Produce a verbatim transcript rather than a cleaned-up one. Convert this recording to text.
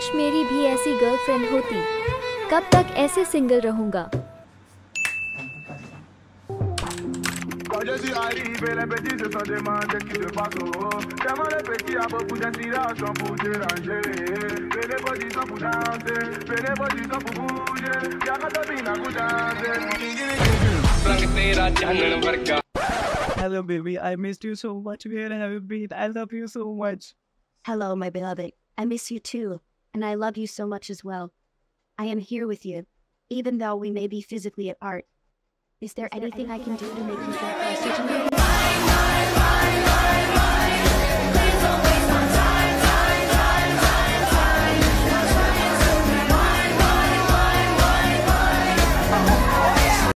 काश मेरी भी ऐसी गर्लफ्रेंड होती। कब तक ऐसे सिंगल रहूंगा। Quand je suis arrivé, les petits se sont demandé ce qui se passe. Oh. Tellement les petits à beaucoup d'inspiration pour déranger. Venez vos disons pour danser, venez vos disons pour bouger. Y'a pas de bine à vous danser. Hello, baby. I missed you so much. Where have you been? I love you so much. Hello, my beloved. I miss you too, and I love you so much as well. I am here with you, even though we may be physically apart. Is there anything I can do to make you feel closer to me?